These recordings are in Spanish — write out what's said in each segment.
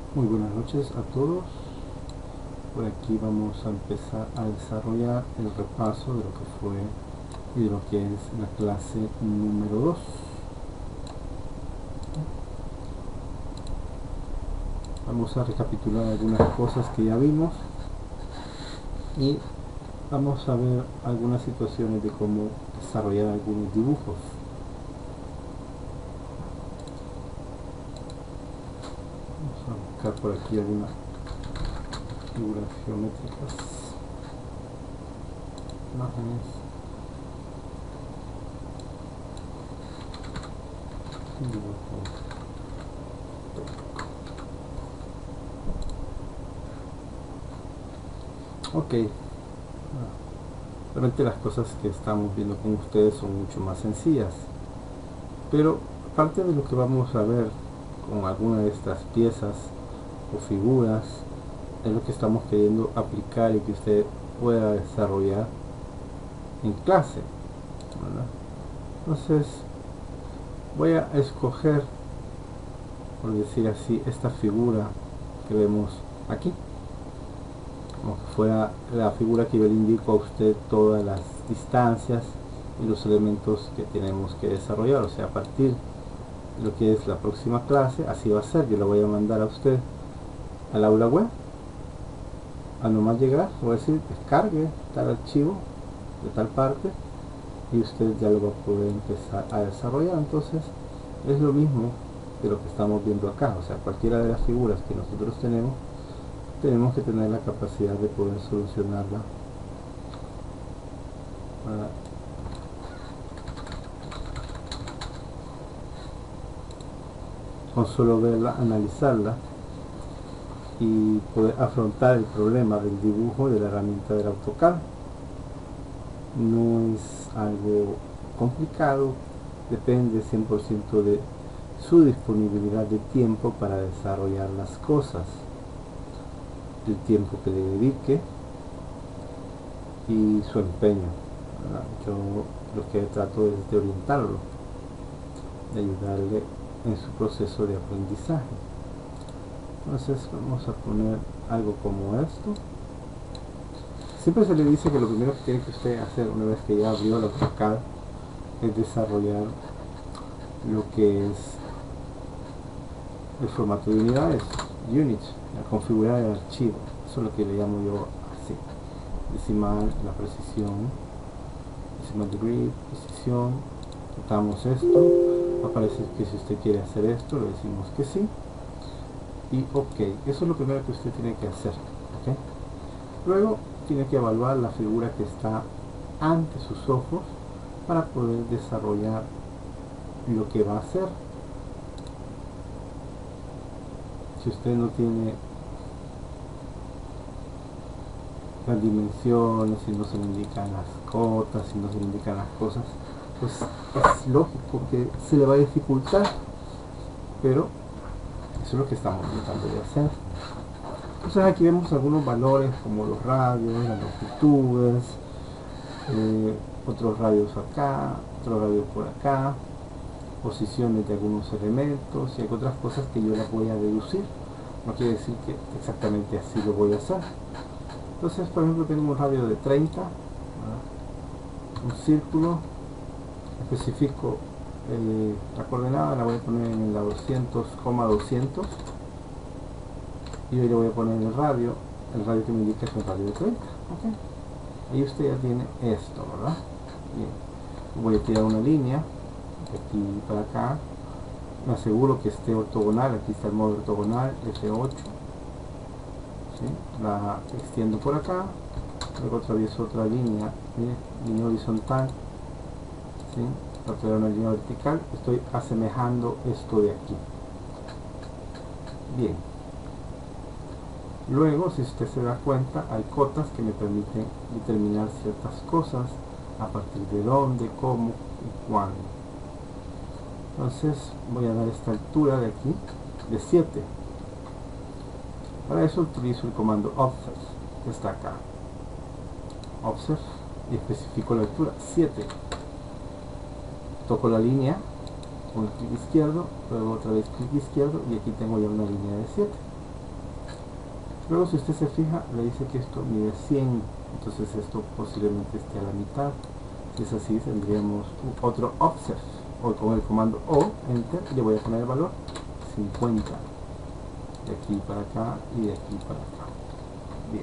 Muy buenas noches a todos. Por aquí vamos a empezar a desarrollar el repaso de lo que fue y de lo que es la clase número 2. Vamos a recapitular algunas cosas que ya vimos y vamos a ver algunas situaciones de cómo desarrollar algunos dibujos. Vamos a buscar por aquí algunas figuras geométricas, imágenes. Ok, realmente las cosas que estamos viendo con ustedes son mucho más sencillas, pero parte de lo que vamos a ver con alguna de estas piezas o figuras es lo que estamos queriendo aplicar y que usted pueda desarrollar en clase, ¿verdad? Entonces voy a escoger, por decir así, esta figura que vemos aquí, como que fuera la figura que yo le indico a usted todas las distancias y los elementos que tenemos que desarrollar. O sea, a partir de lo que es la próxima clase, así va a ser. Yo la voy a mandar a usted al aula web. A nomás llegar, voy a decir descargue tal archivo de tal parte y usted ya lo va a poder empezar a desarrollar. Entonces es lo mismo de lo que estamos viendo acá. O sea, cualquiera de las figuras que nosotros tenemos que tener la capacidad de poder solucionarla con solo verla, analizarla y poder afrontar el problema del dibujo de la herramienta del AutoCAD. No es algo complicado, depende 100% de su disponibilidad de tiempo para desarrollar las cosas, el tiempo que le dedique y su empeño, ¿verdad? Yo lo que trato es de orientarlo, de ayudarle en su proceso de aprendizaje. Entonces vamos a poner algo como esto. Siempre se le dice que lo primero que tiene que usted hacer una vez que ya abrió el AutoCAD es desarrollar lo que es el formato de unidades, units, configurar el archivo. Eso es lo que le llamo yo así: decimal, la precisión, decimal degree, precisión. Quitamos esto, va a aparecer que si usted quiere hacer esto, le decimos que sí y ok. Eso es lo primero que usted tiene que hacer, ¿okay? Luego tiene que evaluar la figura que está ante sus ojos para poder desarrollar lo que va a hacer. Si usted no tiene las dimensiones, si no se le indican las cotas, si no se le indican las cosas, pues es lógico que se le va a dificultar, pero eso es lo que estamos tratando de hacer. Entonces aquí vemos algunos valores como los radios, las longitudes, otros radios acá, otros radios por acá, posiciones de algunos elementos y hay otras cosas que yo las voy a deducir. No quiere decir que exactamente así lo voy a hacer. Entonces, por ejemplo, tengo un radio de 30, ¿verdad? Un círculo, especifico la coordenada, la voy a poner en la 200,200 y hoy le voy a poner el radio que me indica es un radio de 30. ¿Okay? Ahí usted ya tiene esto, ¿verdad? Bien, voy a tirar una línea de aquí para acá, me aseguro que esté ortogonal. Aquí está el modo ortogonal, F8, ¿sí? La extiendo por acá, luego atravieso otra línea, línea horizontal, ¿sí? Para crear una línea vertical, estoy asemejando esto de aquí. Bien, luego si usted se da cuenta hay cotas que me permiten determinar ciertas cosas a partir de dónde, cómo y cuándo. Entonces voy a dar esta altura de aquí de 7. Para eso utilizo el comando offset que está acá, offset, y especifico la altura 7. Toco la línea con el clic izquierdo, luego otra vez clic izquierdo y aquí tengo ya una línea de 7. Luego, si usted se fija, le dice que esto mide 100, entonces esto posiblemente esté a la mitad. Si es así, tendríamos otro offset, o con el comando O, enter, le voy a poner el valor 50, de aquí para acá y de aquí para acá. Bien.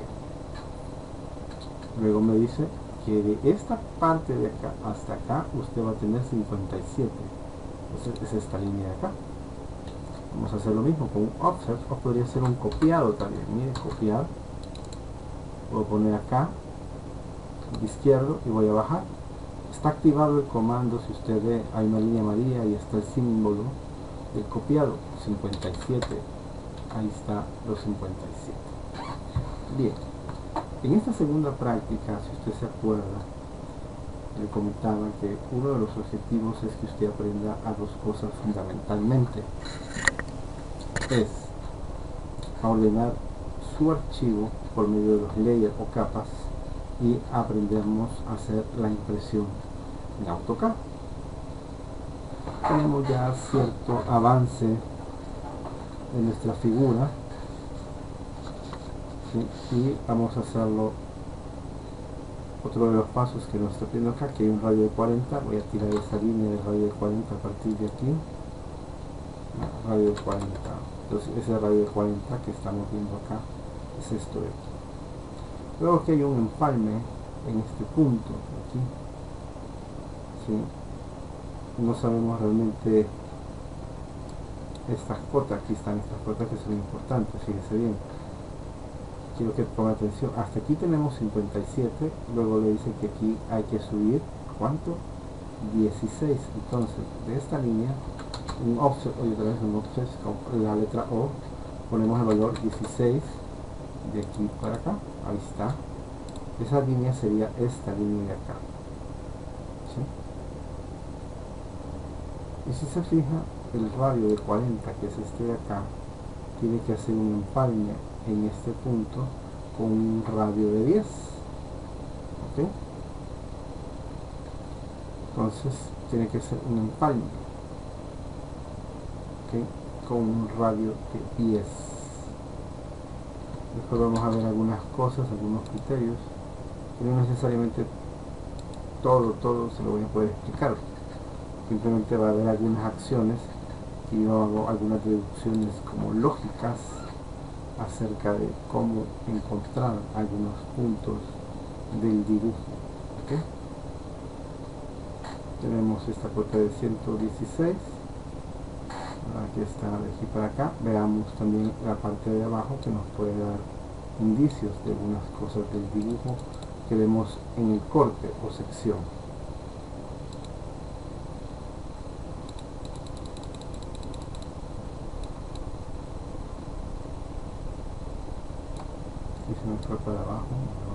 Luego me dice que de esta parte de acá hasta acá usted va a tener 57. Entonces es esta línea de acá. Vamos a hacer lo mismo con un offset, o podría ser un copiado también. Mire, copiar. Voy a poner acá, izquierdo, y voy a bajar. Está activado el comando, si usted ve, hay una línea amarilla y está el símbolo del copiado, 57. Ahí está los 57. Bien, en esta segunda práctica, si usted se acuerda, le comentaba que uno de los objetivos es que usted aprenda a dos cosas fundamentalmente. Es a ordenar su archivo por medio de los layers o capas, y aprendemos a hacer la impresión en AutoCAD. Tenemos ya cierto avance en nuestra figura, ¿sí? Y vamos a hacerlo. Otro de los pasos que nos está pidiendo acá, que hay un radio de 40, voy a tirar esa línea de radio de 40 a partir de aquí, radio de 40. Entonces ese radio de 40 que estamos viendo acá es esto de aquí. Luego que hay un empalme en este punto aquí, ¿sí? No sabemos realmente estas cotas. Aquí están estas cotas que son importantes, fíjense bien, quiero que ponga atención. Hasta aquí tenemos 57, luego le dice que aquí hay que subir, ¿cuánto? 16. Entonces de esta línea un offset, oye, otra vez un offset con la letra O, ponemos el valor 16 de aquí para acá. Ahí está. Esa línea sería esta línea de acá, ¿sí? Y si se fija, el radio de 40, que es este de acá, tiene que hacer un empalme en este punto con un radio de 10. ¿Ok? Entonces tiene que ser un empalme, ¿ok?, con un radio de 10. Después vamos a ver algunas cosas, algunos criterios, y no necesariamente todo se lo voy a poder explicar. Simplemente va a haber algunas acciones y yo hago algunas deducciones como lógicas acerca de cómo encontrar algunos puntos del dibujo. ¿Okay? Tenemos esta cuota de 116. Aquí está, de aquí para acá. Veamos también la parte de abajo, que nos puede dar indicios de algunas cosas del dibujo que vemos en el corte o sección. Y se nos fue para abajo,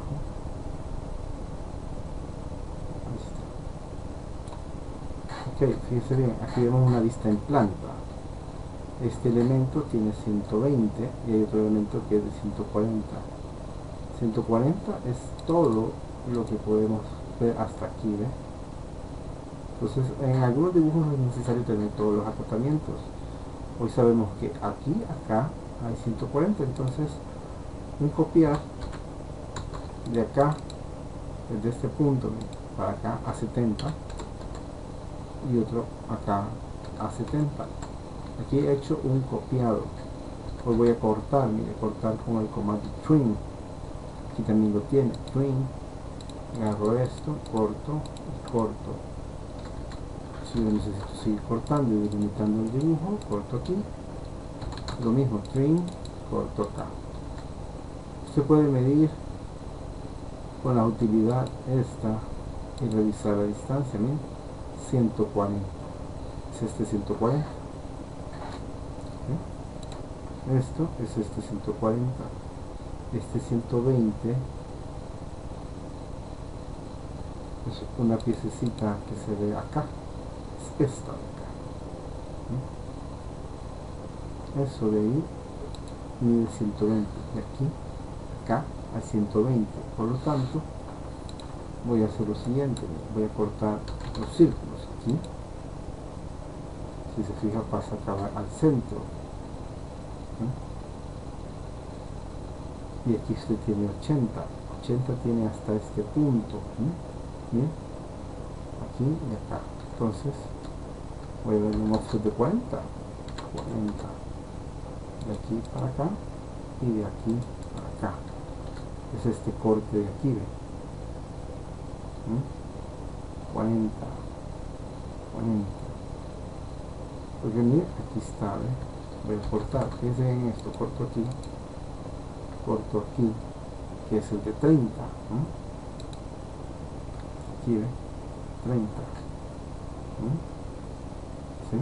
ahí está. Ok, fíjense bien, aquí vemos una vista en planta. Este elemento tiene 120 y hay otro elemento que es de 140. 140 es todo lo que podemos ver hasta aquí, ¿ve? Entonces en algunos dibujos no es necesario tener todos los acotamientos. Hoy sabemos que aquí, acá hay 140, entonces un copiar de acá, desde este punto para acá a 70, y otro acá a 70. Aquí he hecho un copiado. Hoy voy a cortar, mire, cortar con el comando trim. Aquí también lo tiene, trim. Agarro esto, corto y corto. Si yo necesito seguir cortando y delimitando el dibujo, corto aquí. Lo mismo, trim, corto acá. Usted puede medir con la utilidad esta y revisar la distancia. Miren, 140. Es este 140. Esto es este 140, este 120 es una piececita que se ve acá, es esta de acá. Eso de ahí mide 120, de aquí acá a 120. Por lo tanto, voy a hacer lo siguiente, voy a cortar los círculos aquí. Si se fija, pasa acá al centro. y aquí usted tiene 80 tiene hasta este punto. Bien, aquí y acá. Entonces voy a ver un offset de 40 de aquí para acá y de aquí para acá. Es este corte de aquí, ¿ve? 40 porque mire, aquí está, ¿ve? Voy a cortar, fíjense en esto, corto aquí, que es el de 30, aquí, ¿ve? 30, ¿sí?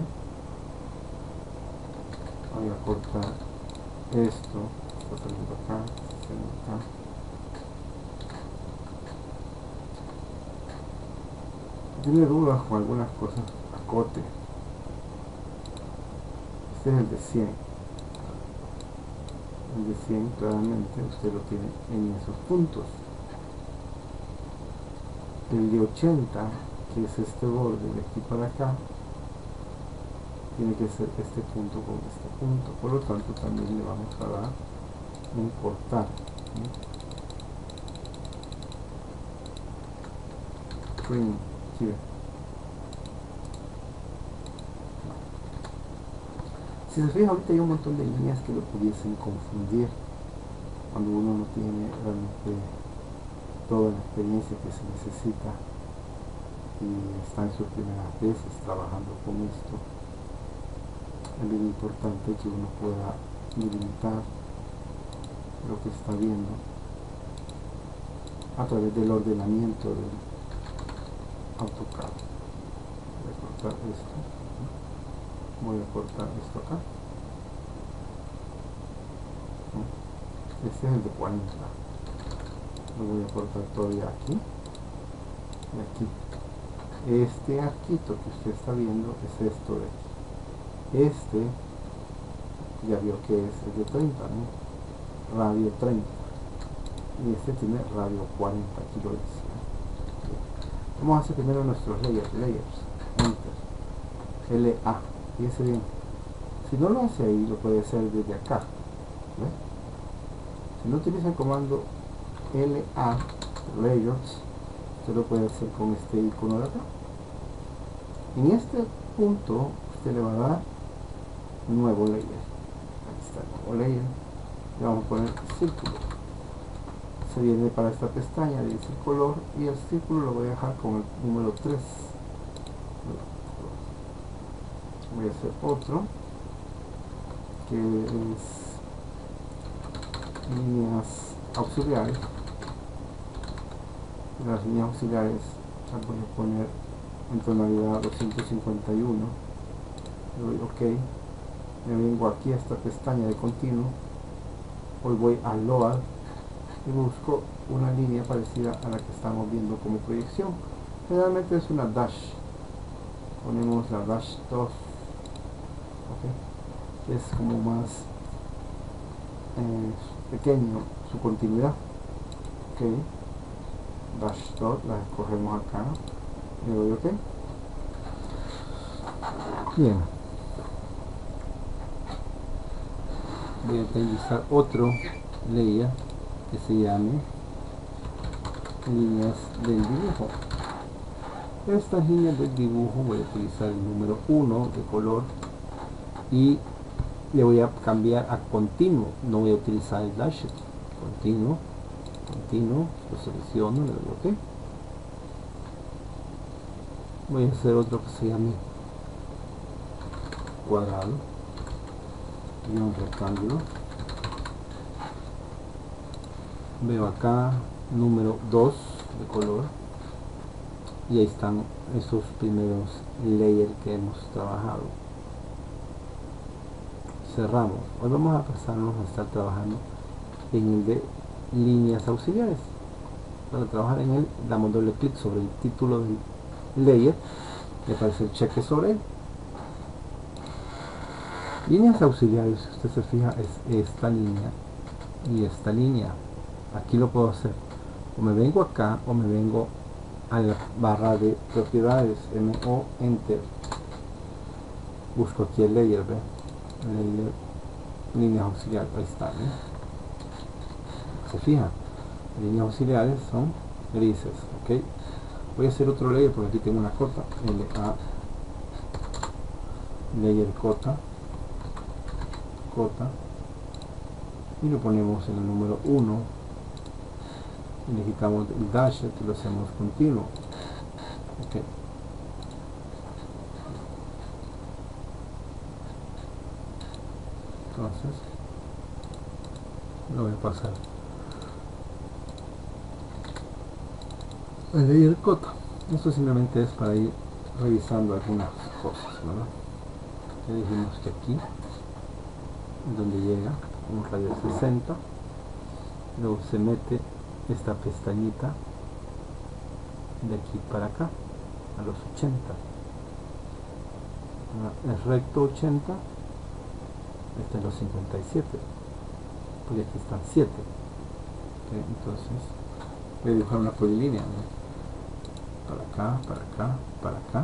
Voy a cortar esto, saliendo acá, saliendo acá. Si tiene dudas con algunas cosas, acote. Este es el de 100. El de 100 claramente usted lo tiene en esos puntos. El de 80, que es este borde de aquí para acá, tiene que ser este punto con este punto. Por lo tanto, también le vamos a dar un cortar. Trim, here. Si se fija, ahorita hay un montón de líneas que lo pudiesen confundir cuando uno no tiene realmente toda la experiencia que se necesita y está en sus primeras veces trabajando con esto. Es bien importante que uno pueda delimitar lo que está viendo a través del ordenamiento del AutoCAD. Voy a cortar esto, voy a cortar esto acá. Este es el de 40, lo voy a cortar todavía aquí y aquí. Este arquito que usted está viendo es esto de aquí. Este ya vio que es el de 30, ¿no? Radio 30, y este tiene radio 40, aquí lo dice. Vamos a hacer primero nuestros layers, enter, LA, fíjese bien. Si no lo hace ahí, lo puede hacer desde acá, ¿ve? Si no utiliza el comando LA, layers, usted lo puede hacer con este icono de acá. En este punto usted le va a dar nuevo layer. Aquí está el nuevo layer. Le vamos a poner círculo. Se viene para esta pestaña, dice el color, y el círculo lo voy a dejar con el número 3. Voy a hacer otro que es líneas auxiliares. Las líneas auxiliares las voy a poner en tonalidad 251. Le doy OK, me vengo aquí a esta pestaña de continuo, hoy voy a load y busco una línea parecida a la que estamos viendo como proyección. Generalmente es una dash, ponemos la dash 2, que es como más pequeño su continuidad. Dash 2 la escogemos acá, le doy OK. Bien, voy a utilizar otro layer que se llame líneas del dibujo. Estas líneas del dibujo voy a utilizar el número 1 de color y le voy a cambiar a continuo, no voy a utilizar el dash. Continuo, lo selecciono, le doy OK. Voy a hacer otro que se llame cuadrado y un rectángulo. Veo acá número 2 de color y ahí están esos primeros layers que hemos trabajado. Cerramos. Hoy vamos a pasarnos a estar trabajando en el de líneas auxiliares. Para trabajar en él damos doble clic sobre el título del layer y aparece el cheque sobre él. Líneas auxiliares, si usted se fija, es esta línea y esta línea. Aquí lo puedo hacer, o me vengo acá o me vengo a la barra de propiedades, MO Enter, busco aquí el layer, ¿ve? Layer, líneas auxiliares, ahí está, ¿ve? se fijan, líneas auxiliares son grises. Ok, voy a hacer otro layer porque aquí tengo una cota, LA, layer cota, y lo ponemos en el número 1 y le quitamos el dash y lo hacemos continuo. Ok, entonces lo voy a pasar el layer cota. Esto simplemente es para ir revisando algunas cosas, ¿verdad? Ya dijimos que aquí es donde llega un radio de 60, luego se mete esta pestañita de aquí para acá a los 80, es recto 80, este es los 57, porque aquí están 7. ¿Okay? Entonces voy a dibujar una polilínea, ¿no? Para acá, para acá, para acá,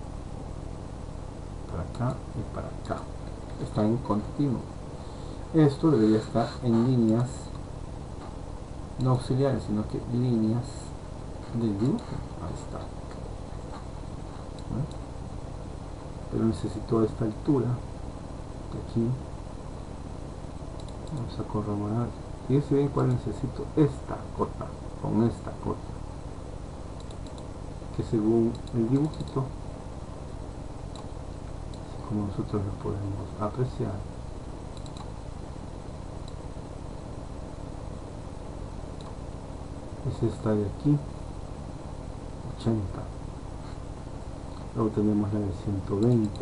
para acá y para acá. Está en continuo. Esto debería estar en líneas no auxiliares, sino que líneas del dibujo. Ahí está. ¿No? Pero necesito esta altura de aquí. Vamos a corroborar. Fíjense bien cuál necesito. Esta cota con esta cota, que según el dibujito, como nosotros lo podemos apreciar, es esta de aquí, 80. Luego tenemos la de 120.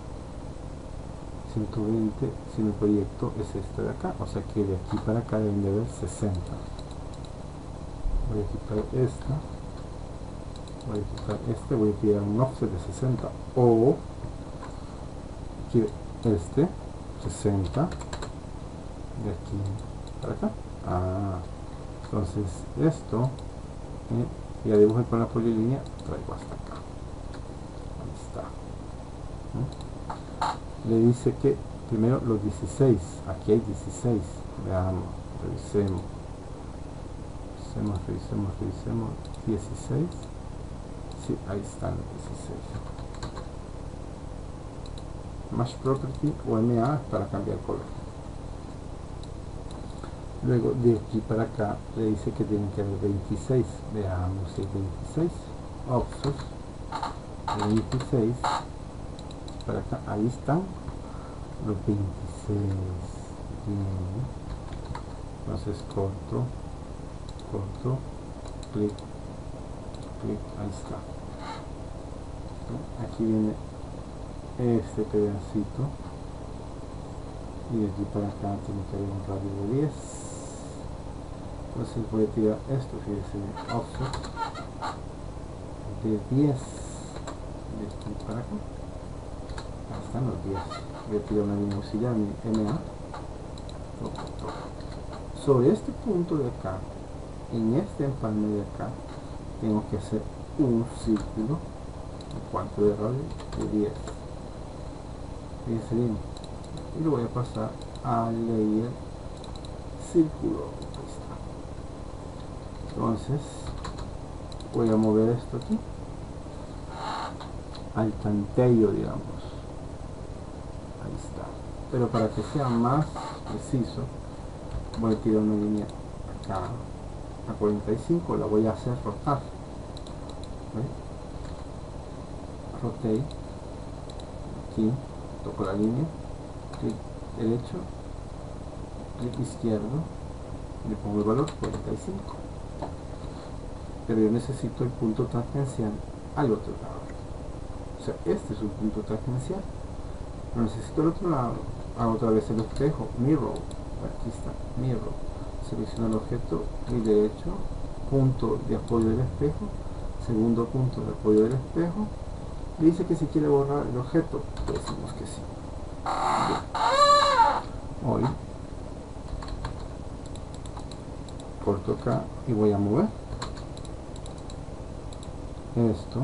120, si mi proyecto es este de acá, o sea que de aquí para acá deben de haber 60. Voy a quitar esta, voy a quitar este, voy a tirar un offset de 60, o aquí este 60 de aquí para acá. Entonces esto ya dibujé con la polilínea, traigo hasta acá. Ahí está. Le dice que primero los 16, aquí hay 16, veamos, revisemos, 16, sí, ahí están los 16. Mesh Property o MA para cambiar color. Luego de aquí para acá le dice que tienen que haber 26, veamos si 26, Offset, 26, para acá, ahí están los 26, bien. Entonces corto, clic, ahí está. Aquí viene este pedacito y de aquí para acá tiene que haber un radio de 10. Entonces voy a tirar esto, fíjense, offset de 10 de aquí para acá. Ahí están los 10. Voy a tirar una línea auxiliar, mi MA. Sobre este punto de acá, en este empalme de acá, tengo que hacer un círculo de cuánto de radio, de 10. Fíjense bien, y lo voy a pasar a layer círculo. Ahí está. Entonces voy a mover esto aquí al tanteo, digamos. Ahí está. Pero para que sea más preciso, voy a tirar una línea acá a 45, la voy a hacer rotar. Rotate, aquí toco la línea, clic derecho, clic izquierdo, le pongo el valor 45, pero yo necesito el punto tangencial al otro lado. O sea, este es un punto tangencial, lo necesito al otro lado. Hago otra vez el espejo, mirror, aquí está, mirror, selecciono el objeto, clic derecho, punto de apoyo del espejo, segundo punto de apoyo del espejo. Dice que si quiere borrar el objeto, pues decimos que sí. Bien. Hoy corto acá y voy a mover esto.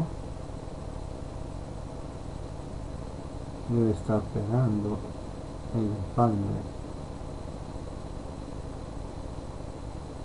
Debe estar pegando el empalme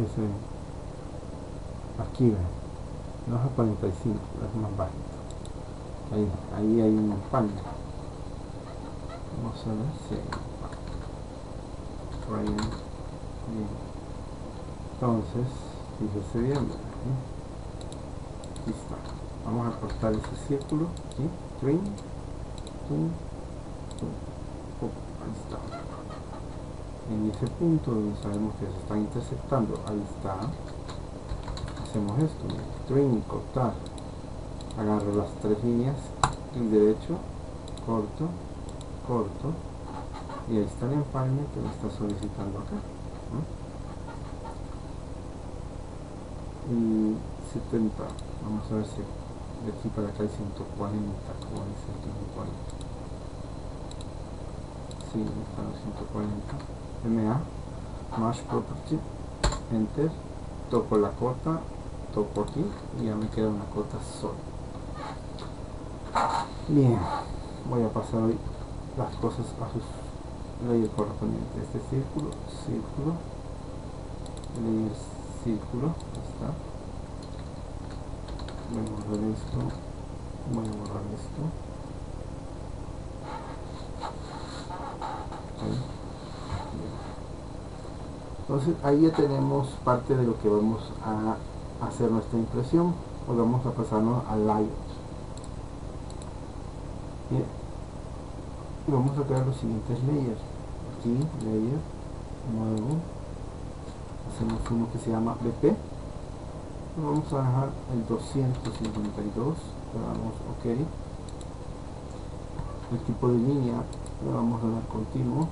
ese aquí ve, la hoja 45, es más bajito. Ahí hay un paño. Vamos a ver si hay por ahí. Bien. Entonces, fíjese bien, ¿eh? Aquí está. Vamos a cortar ese círculo aquí, trim, tum, tum, ahí está. En ese punto donde sabemos que se están intersectando, ahí está. Hacemos esto, trim, cortar. Agarro las tres líneas, el derecho, corto, corto, y ahí está el empalme que me está solicitando acá, ¿no? Y 70, vamos a ver si de aquí para acá hay 140, como dice el 140. Sí, están los 140. MA, Mesh Property, Enter, toco la cota, toco aquí y ya me queda una cota sola. Bien, voy a pasar hoy las cosas a sus layer correspondientes. Este círculo, círculo, layer círculo, ahí está. Voy a borrar esto, voy a borrar esto. Okay. Entonces ahí ya tenemos parte de lo que vamos a hacer nuestra impresión. Hoy vamos a pasarnos al layout. Bien. Y vamos a crear los siguientes layers. Aquí, layer, nuevo, hacemos uno que se llama BP, y vamos a dejar el 252, le damos OK, el tipo de línea le vamos a dar continuo,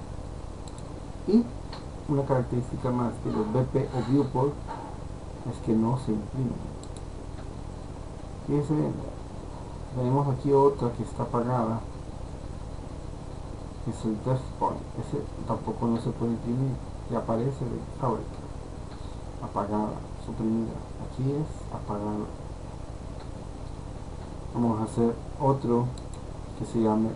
y una característica más de los BP o viewport es que no se imprimen. Fíjense, tenemos aquí otra que está apagada, es el Death Point, ese tampoco no se puede imprimir y aparece de fábrica, apagada, suprimida. Aquí es apagada. Vamos a hacer otro que se llame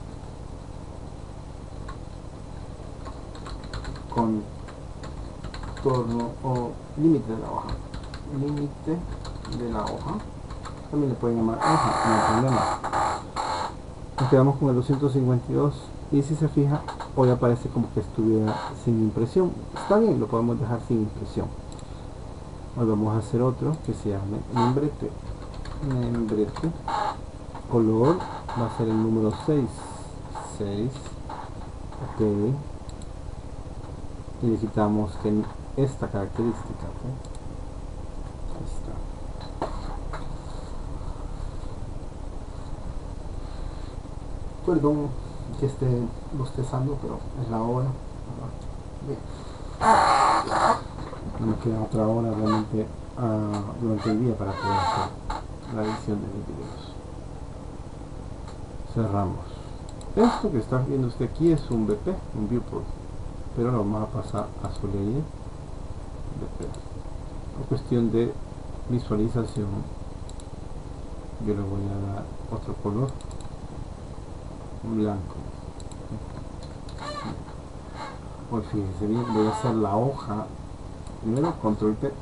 contorno o límite de la hoja, límite de la hoja, también le pueden llamar hoja, no hay problema. Nos quedamos con el 252 y si se fija hoy aparece como que estuviera sin impresión. Está bien, lo podemos dejar sin impresión. Hoy vamos a hacer otro que se llame membrete. Membrete, color va a ser el número 6, ok, y le quitamos que esta característica, ¿okay? Ahí está. Perdón que esté bostezando, pero es la hora. Bien. No me queda otra hora realmente durante el día para poder hacer la edición de mis videos. Cerramos. Esto que está viendo usted aquí es un BP, un viewport, pero lo vamos a pasar a su layer BP. Por cuestión de visualización, yo le voy a dar otro color, un blanco. Pues fíjense bien, voy a hacer la hoja. Primero control P.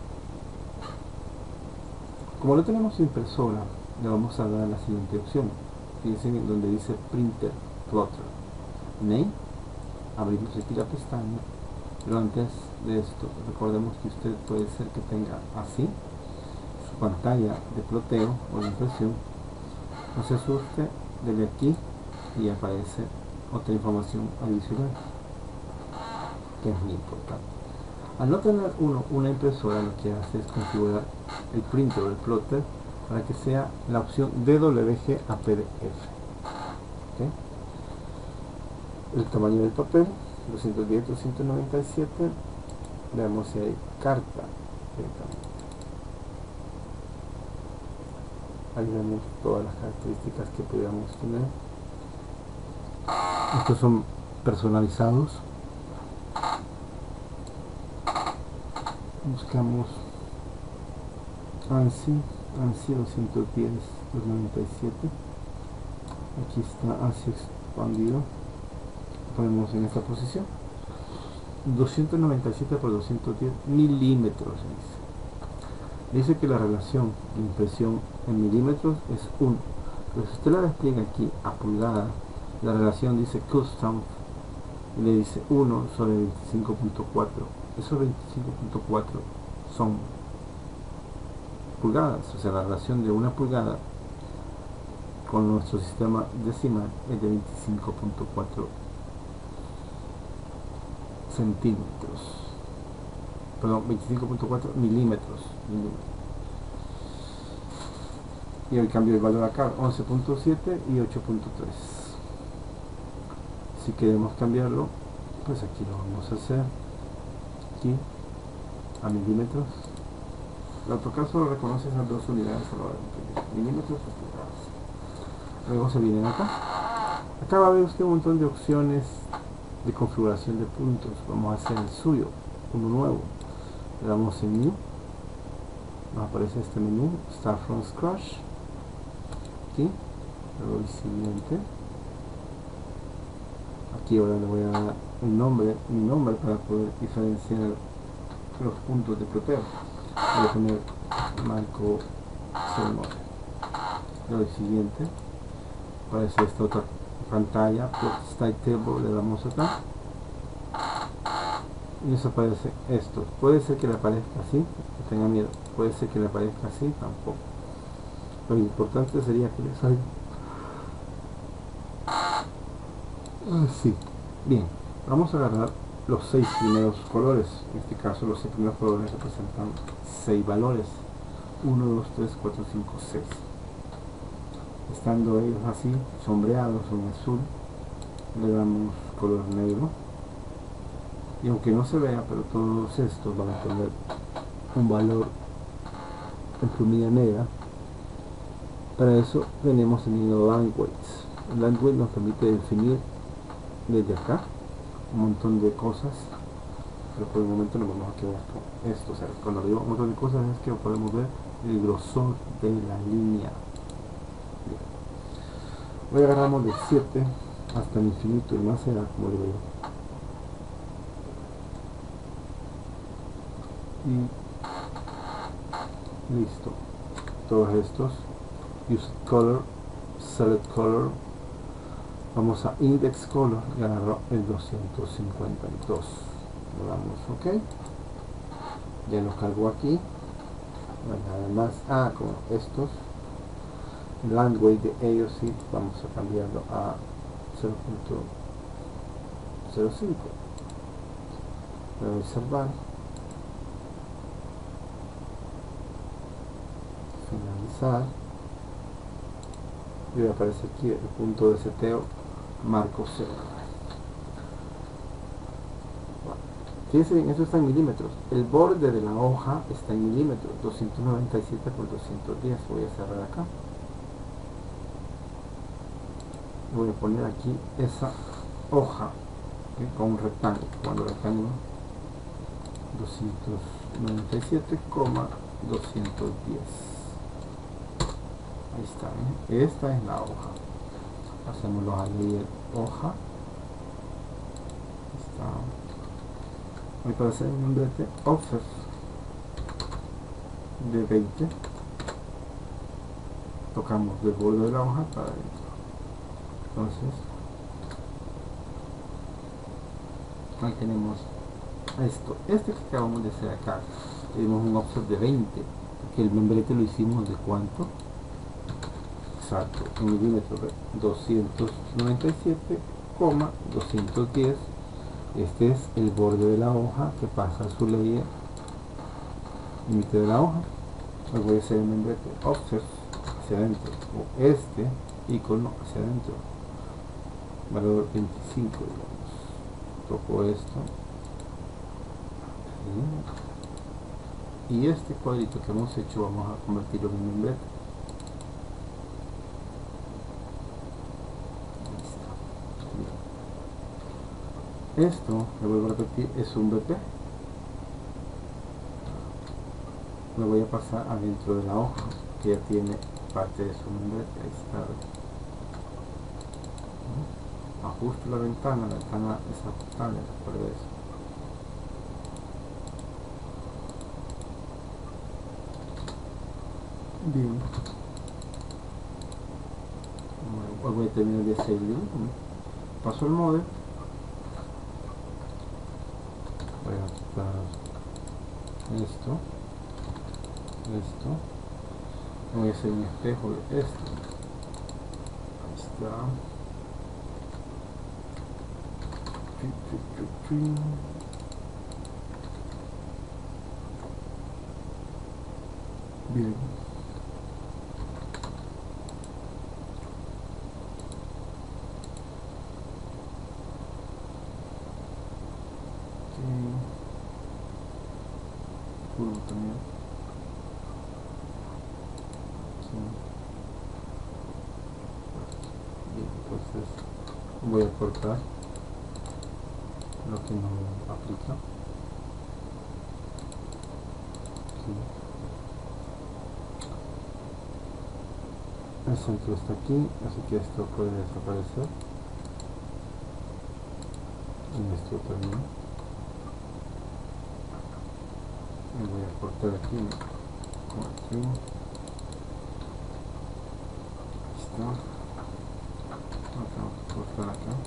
Como no tenemos impresora, le vamos a dar la siguiente opción. Fíjense donde dice printer plotter name, abrimos aquí la pestaña, pero antes de esto recordemos que usted puede ser que tenga así su pantalla de ploteo o de impresión. No se asuste, dele aquí y aparece otra información adicional que es muy importante. Al no tener una impresora, lo que hace es configurar el printer o el plotter para que sea la opción DWG a PDF. ¿Okay? El tamaño del papel, 210-297. Veamos si hay carta directamente. Ahí vemos todas las características que podríamos tener. Estos son personalizados. Buscamos ANSI 210-297. Aquí está ANSI expandido. Ponemos en esta posición. 297 por 210 milímetros. Dice que la relación de impresión en milímetros es 1, pero si usted la despliega aquí a pulgadas, la relación dice custom y le dice 1 sobre 25.4. Esos 25.4 son pulgadas, o sea, la relación de una pulgada con nuestro sistema decimal es de 25.4 centímetros, perdón, 25.4 milímetros. Y el cambio de valor acá 11.7 y 8.3. Si queremos cambiarlo, pues aquí lo vamos a hacer aquí a milímetros. El AutoCAD lo reconoce esas dos unidades a la hora de imprimir, milímetros o pulgadas. Luego se vienen acá. Acá va a ver usted un montón de opciones de configuración de puntos. Vamos a hacer el suyo, uno nuevo. Le damos en New. Nos aparece este menú, Start from Scratch. Aquí, luego el siguiente. Aquí ahora le voy a dar un nombre, mi nombre, para poder diferenciar los puntos de proteo. Voy a poner Marco 09. Luego el siguiente. Aparece esta otra pantalla, Style Table, le damos acá. Y nos aparece esto. Puede ser que le aparezca así, que tenga miedo. Puede ser que le aparezca así, tampoco. Lo importante sería que le salga así. Bien, vamos a agarrar los 6 primeros colores. En este caso los 6 primeros colores representan 6 valores. 1, 2, 3, 4, 5, 6. Estando ellos así, sombreados en azul, le damos color negro. Y aunque no se vea, pero todos estos van a tener un valor en plumilla negra. Para eso tenemos el Landweights. El Landweight nos permite definir desde acá un montón de cosas, pero por el momento nos vamos a quedar con esto. O sea, cuando digo un montón de cosas es que podemos ver el grosor de la línea. Bien. Voy a agarramos de 7 hasta el infinito y más será, como digo yo. Y listo. Todos estos. Use color, select color. Vamos a index color y agarro el 252. Le damos OK. Ya lo cargo aquí. Nada más. Como estos. El landweight de ellos sí, vamos a cambiarlo a 0.05. Voy a observar. Finalizar. Y me aparece aquí el punto de seteo Marco 0. Bueno, fíjense bien, eso está en milímetros. El borde de la hoja está en milímetros, 297 por 210. Voy a cerrar acá. Voy a poner aquí esa hoja, ¿okay? Con un rectángulo. Cuando el rectángulo 297,210. Ahí está, ¿eh? Esta es la hoja. Hacemos los layer hoja. Está. Voy para hacer un membrete offset de 20. Tocamos del borde de la hoja para adentro. Entonces, ahí tenemos esto. Este que acabamos de hacer acá, tenemos un offset de 20, porque el membrete lo hicimos de ¿cuánto? Exacto, en milímetros, 297,210. Este es el borde de la hoja que pasa a su layer límite de la hoja. Hoy voy a hacer el membrete offset hacia adentro, o este icono hacia adentro, valor 25, digamos. Toco esto y este cuadrito que hemos hecho vamos a convertirlo en un membrete. Esto, le vuelvo a repetir, es un BP. Lo voy a pasar adentro de la hoja que ya tiene parte de su membrete. Ahí está. Ajusto la ventana es ajustable, recuerda eso. Bien. Hoy voy a terminar de hacer paso al modem. Voy a quitar esto. Voy a hacer un espejo de esto. Ahí está. Bien. Curvo también. Bien, entonces voy a cortar lo que no aplica. El centro está aquí, así que esto puede desaparecer. Y esto también. Y voy a cortar aquí. Aquí. Ahí está. Tengo que cortar acá.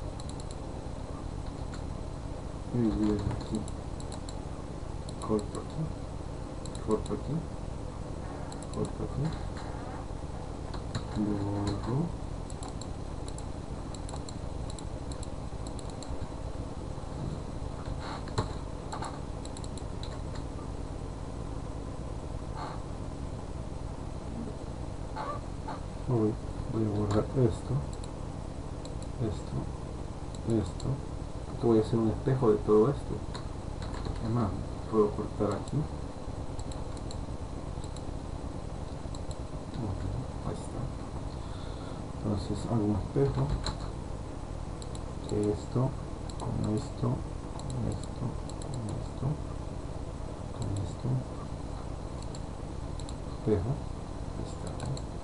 Y voy a ir aquí. Corto aquí. Corto aquí. Corto aquí. Luego voy a borrar esto, que voy a hacer un espejo de todo esto. Además, puedo cortar aquí. Ahí está. Entonces hago un espejo de esto, con esto, con esto, con esto, con esto. Espejo. Ahí está.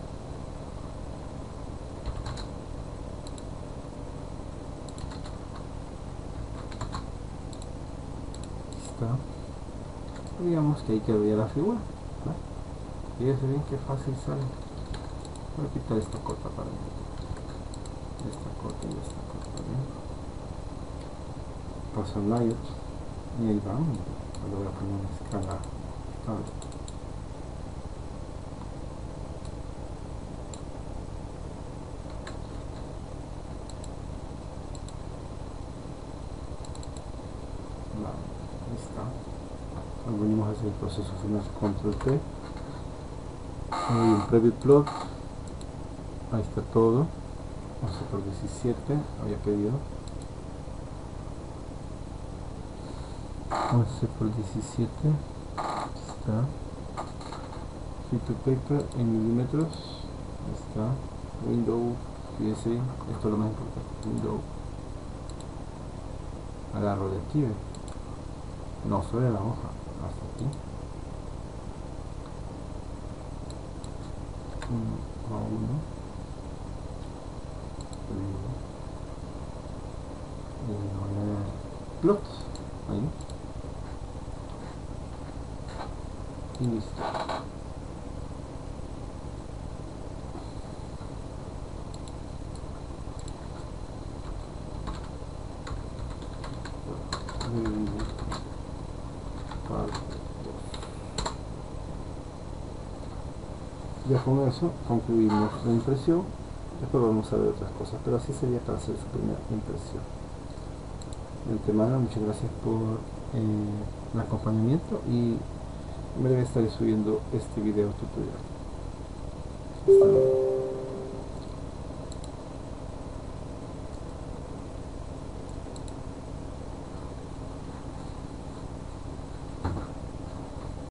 Digamos que ahí quedaría la figura, ¿no? Fíjense bien qué fácil sale. Voy a quitar esta corta para mí, esta corta y esta corta, ¿bien? Paso al layout y ahí vamos. Le voy a poner una escala alta. Ahí está. Ahora venimos a hacer el proceso final, control T. Hay un preview plot. Ahí está todo. 11 por 17 había pedido. 11 por 17. Aquí está. Fit to paper en milímetros. Ahí está. Window. Fíjense, esto es lo más importante. Window. Agarro de aquí, no sobre la hoja, hasta aquí. 1 a 1. Y voy a plot. Ahí. Y listo. Ya con eso concluimos la impresión. Después vamos a ver otras cosas, pero así sería para hacer su primera impresión. De antemano, muchas gracias por el acompañamiento y en breve estaré subiendo este video tutorial. Hasta luego.